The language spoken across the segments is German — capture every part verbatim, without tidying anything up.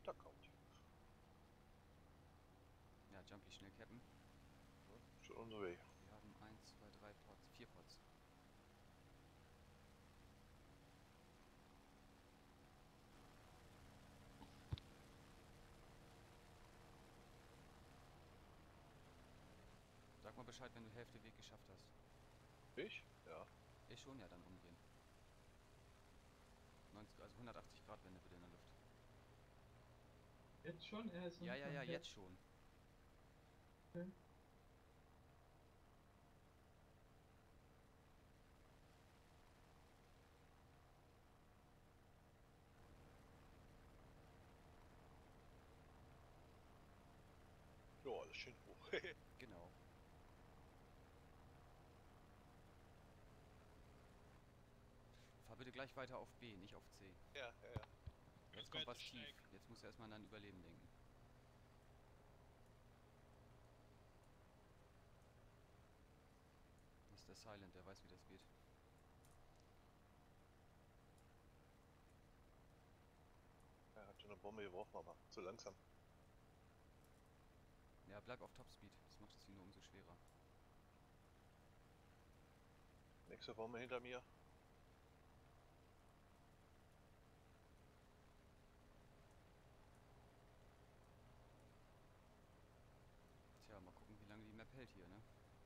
Da kommt. Ja, Jumpy, schnell cappen. Ja, schon on the way. Wir haben eins, zwei, drei Pots, vier Pots. Sag mal Bescheid, wenn du Hälfte Weg geschafft hast. Ich? Ja. Ich schon, ja, dann umdrehen. neunzig, also hundertachtzig Grad Wende bitte in der Luft. Jetzt schon? Er ist noch Ja, nicht ja, am ja, Cap. jetzt schon. Okay. Ja, alles schön hoch. Genau. Fahr bitte gleich weiter auf B, nicht auf C. Ja, ja, ja. Jetzt kommt was tief. Jetzt musst du erstmal an dein Überleben denken. Das ist der Silent, der weiß, wie das geht. Er hat schon eine Bombe geworfen, aber zu langsam. Ja, bleib auf Topspeed. Das macht es hier nur umso schwerer. Nächste Bombe hinter mir. Tja, mal gucken, wie lange die Map hält hier, ne?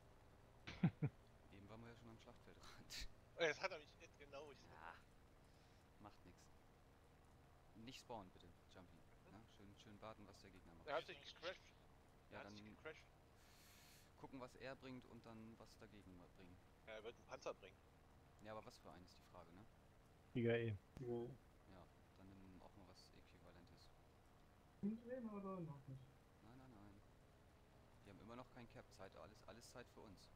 Eben waren wir ja schon am Schlachtfeldrand. Oh, jetzt hat er mich jetzt genau. Ich Ja, macht nix. Nicht spawnen bitte, Jumpy. Ja, schön, schön warten, was der Gegner macht. Er hat sich gecrashed. Er Ja, hat sich dann gecrashed. gucken, was er bringt und dann was dagegen bringen. Ja, er wird einen Panzer bringen. Ja, aber was für einen ist die Frage, ne? Giga E. Ja, dann nimm auch mal was Äquivalentes. Umdrehen oder noch nicht? Nein, nein, nein. Wir haben immer noch kein Cap. Zeit, alles, alles Zeit für uns.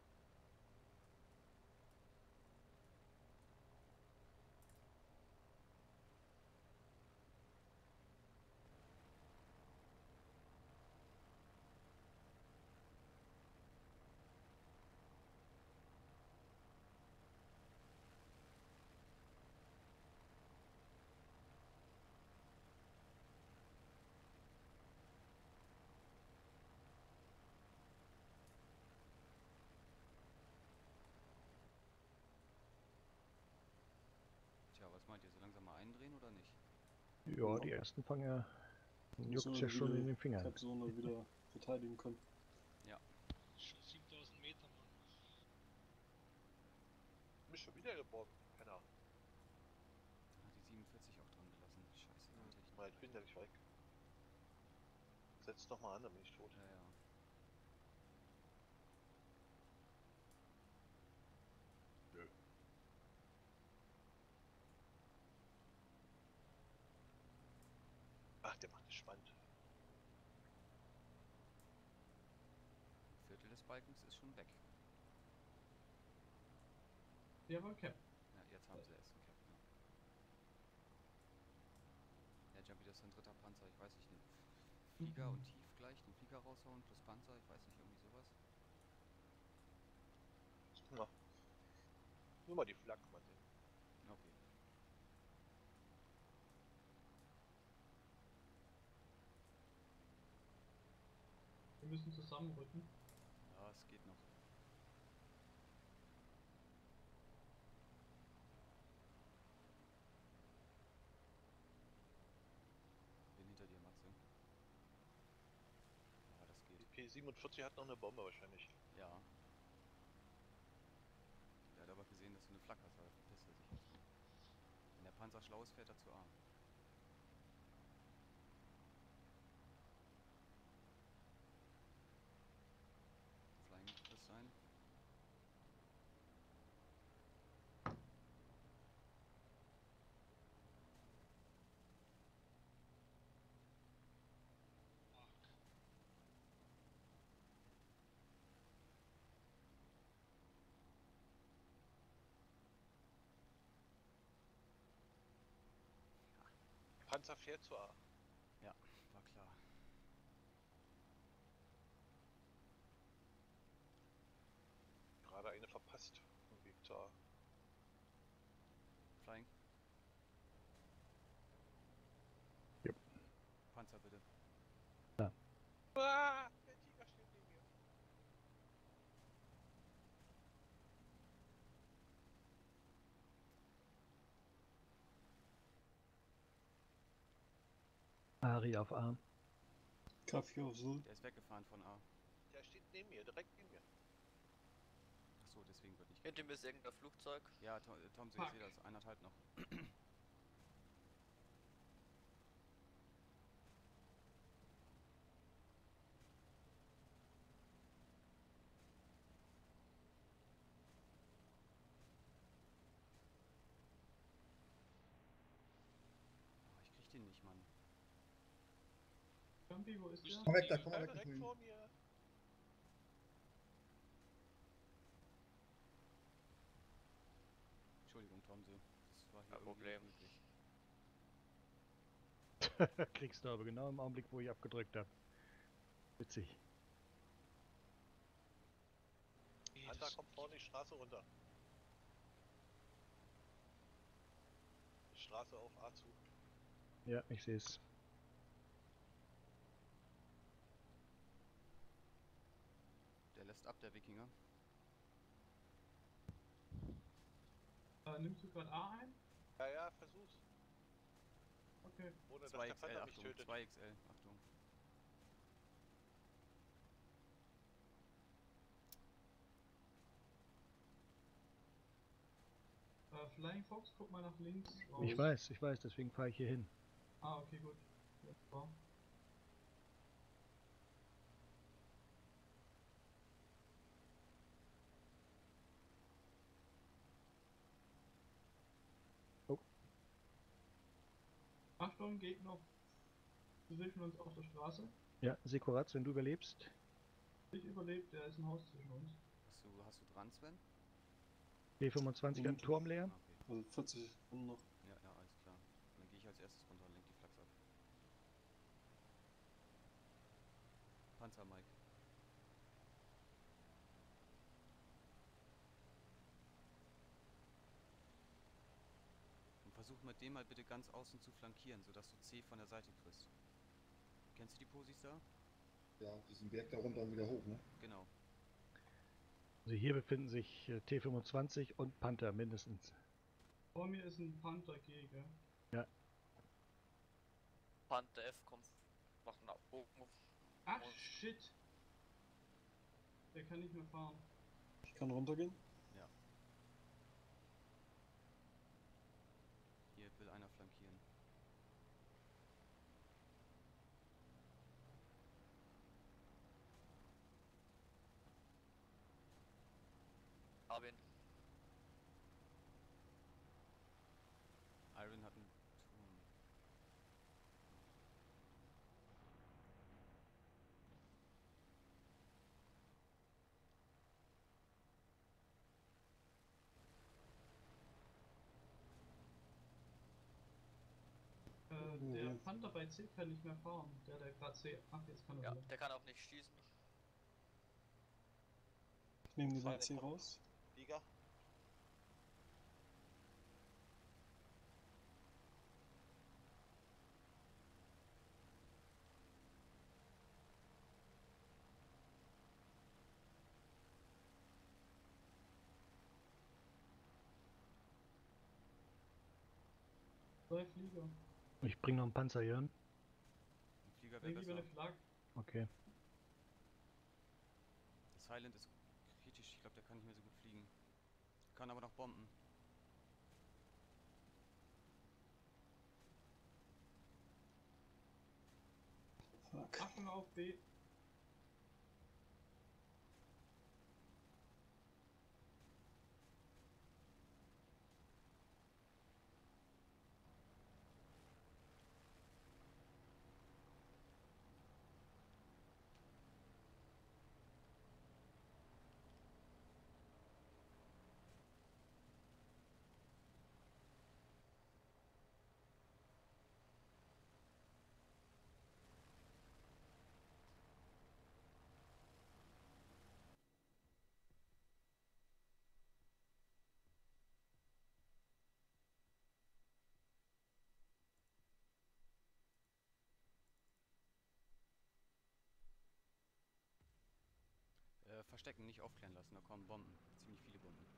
Tja, was meint ihr? So langsam mal eindrehen oder nicht? Ja, die ersten fangen ja. Juckt ja schon in den Fingern. Capzone wieder verteidigen können. Ja. Schon siebentausend Meter, Mann. Mich schon wieder geborgen. Keine Ahnung. Hat die siebenundvierzig auch dran gelassen. Scheiße, da hätte ich Mal, ich bin ja nicht weg. Setz doch mal an, dann bin ich tot. Ja, ja. Nö. Ach, der macht es spannend. Ein Viertel des Balkens ist schon weg. Jawohl, Cap. Ja, jetzt haben sie erst einen Cap. Ja, ja Jumpy, das ist ein dritter Panzer. Ich weiß nicht, den Flieger Mhm. und tief gleich, den Flieger raushauen plus Panzer. Ich weiß nicht, irgendwie sowas. Na. Nur mal die Flak mal sehen. Okay. Wir müssen zusammenrücken. Ja, es geht noch. Bin hinter dir, Matze. Ja, das geht. Die P siebenundvierzig hat noch eine Bombe wahrscheinlich. Ja. Der hat aber gesehen, dass du eine Flak hast, weil verpisst er sich jetzt. Wenn der Panzer schlau ist, fährt er zu arm. Flying wird das sein. Fuck. Panzer fährt zu A. Ja, war klar. Gerade eine verpasst. Vom Weg zu A. Flying. Jupp. Ari auf A. Kaffee auf Sylt. Der ist weggefahren von A. Der steht neben mir, direkt neben mir. Achso, deswegen wird nicht. Hinter mir ist irgendein Flugzeug. Ja, Tom, äh, Tom ich Fuck. sehe das. Eineinhalb noch. Oh, ich krieg den nicht, Mann. Jumpy, wo ist Bist der? du Komm weg da, die- komm mal weg, direkt ich will vor ihn. mir. Entschuldigung, Tomse. Das war hier Kein irgendwie Problem. unglücklich. Kriegst du aber genau im Augenblick, wo ich abgedrückt habe. Witzig. Nee, Hunter das kommt vorne die Straße runter. Straße auf A zu. Ja, ich sehe es. Der lässt ab, der Wikinger. Äh, nimmst du gerade A ein? Ja, ja, versuch's. Okay. Ohne dass zwei der X L, Panther mich Achtung. tötet. zwei X L, Achtung. Äh, Flying Fox, guck mal nach links. Raus. Ich weiß, ich weiß, deswegen fahre ich hier hin. Ah, okay, gut. Ja, super. Oh. Achtung, Gegner zwischen uns auf der Straße. Ja, Sekuratz, wenn du überlebst. Ich überlebt, der ist ein Haus zwischen uns. Hast du, hast du dran, Sven? B fünfundzwanzig an Und- Turm leer. Ah, okay. Also vierzig Sekunden noch. Ja, ja, alles klar. Dann gehe ich als erstes runter und lenk die Flachs ab. Panzer, Mike. Und versuch mit dem mal bitte ganz außen zu flankieren, sodass du C von der Seite kriegst. Kennst du die Posis da? Ja, diesen Berg da runter und wieder hoch, ne? Genau. Also hier befinden sich äh, T fünfundzwanzig und Panther mindestens. Vor mir ist ein Panther Gege. Panther F kommt. Mach einen Bogen. Ach shit! Der kann nicht mehr fahren. Ich kann runtergehen. Hier will einer flankieren. Hab ihn. Iron hat einen Turm. Äh, Mhm. der Panther bei C kann nicht mehr fahren. Der, der gerade C. Ach, jetzt kann er Ja, wieder. der kann auch nicht schießen. Ich nehme den Zwei A C kommen. raus. Liga. Zwei Flieger. Ich bringe noch einen Panzer hier hin. Ein Flieger wäre Bring lieber besser. eine Flak. Okay. Der Silent ist kritisch, ich glaube, der kann nicht mehr so gut fliegen. Kann aber noch bomben. Fuck. Achtung auf B. Äh, verstecken, nicht aufklären lassen, da kommen Bomben. Ziemlich viele Bomben.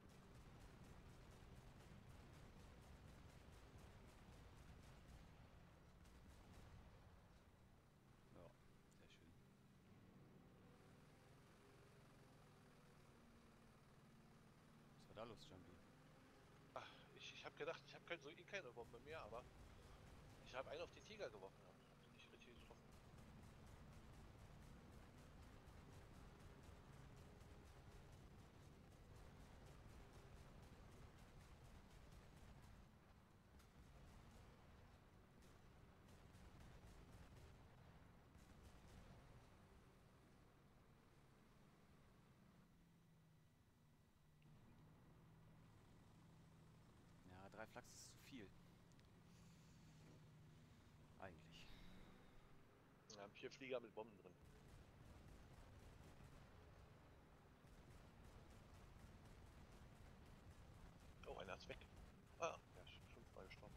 los, Jambi? Ach, ich, ich habe gedacht, ich habe kein, so eh keine Bombe mehr, aber ich habe einen auf den Tiger geworfen. Aber ich hab den nicht richtig getroffen. Ja, drei Flaks ist zu viel. Eigentlich. Wir haben vier Flieger mit Bomben drin. Oh, einer ist weg. Ah, der ist fünfmal gestorben.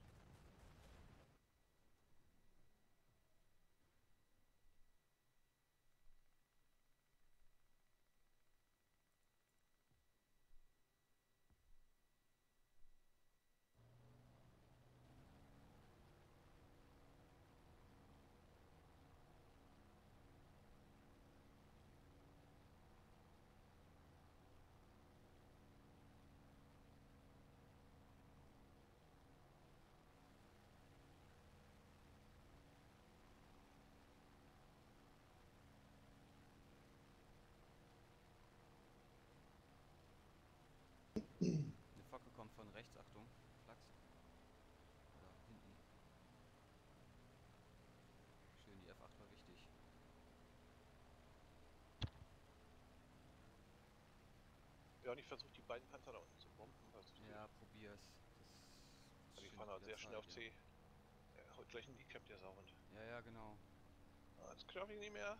Eine Focke kommt von rechts, Achtung. Flachs. Oder hinten. Schön, die F acht war wichtig. Ja, und ich versuche die beiden Panzer da unten zu bomben. Das ist Ja, probier's. Das die schindet fahren halt wieder sehr schnell auf Zeit, C. Er haut gleich ein Kneecap, der Sauhund. Ja, ja, genau. Ah, jetzt glaube ich nicht mehr.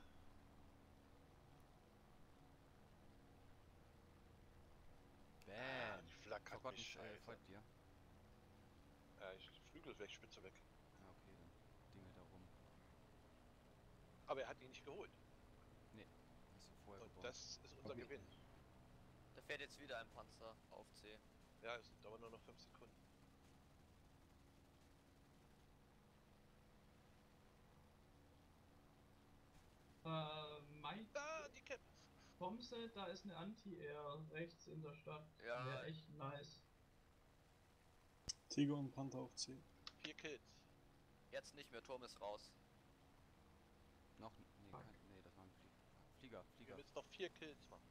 Ah, Bam. die Flak hat Forgotten mich äh, scheiße. folgt dir. Ja, ich Flügel weg, Spitze weg. Ja, okay, dann dingelt er rum. Aber er hat ihn nicht geholt. Nee, hast du vorher Und gebaut. das ist unser Hab ich Gewinn. Da fährt jetzt wieder ein Panzer auf C. Ja, es dauert nur noch fünf Sekunden. Äh, mein Ah, die Cap! Pomse, da ist eine Anti-Air rechts in der Stadt. Ja. Wäre echt nice. Tiger und Panther auf C. Vier Kills. Jetzt nicht mehr, Turm ist raus. Noch, nee, Fuck. kein, nee, das war ein Flie Flieger, Wir Flieger. müssen noch vier Kills machen.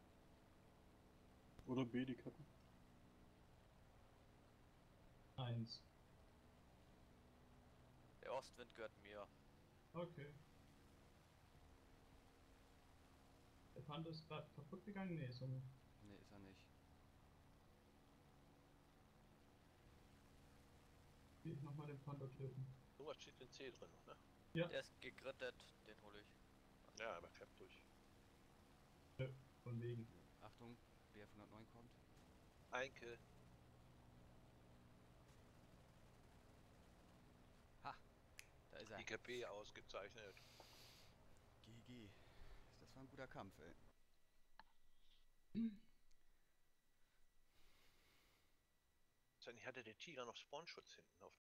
Oder B, die Kappen. Eins. Der Ostwind gehört mir. Okay. Der Panther ist gerade kaputt gegangen? Nee, ist er nicht. Nee, ist er nicht. Will ich nochmal den Panther töten. Irgendwas steht in C drin noch, ne? Der ist gegrittet, den hole ich. Ja, aber Cap durch. Nö, von wegen. Achtung, B F hundertneun kommt. Ein Kill. Ha! Da ist er. I K B ausgezeichnet. G G. Das war ein guter Kampf, ey. Dann hatte der Tiger noch Spawnschutz hinten auf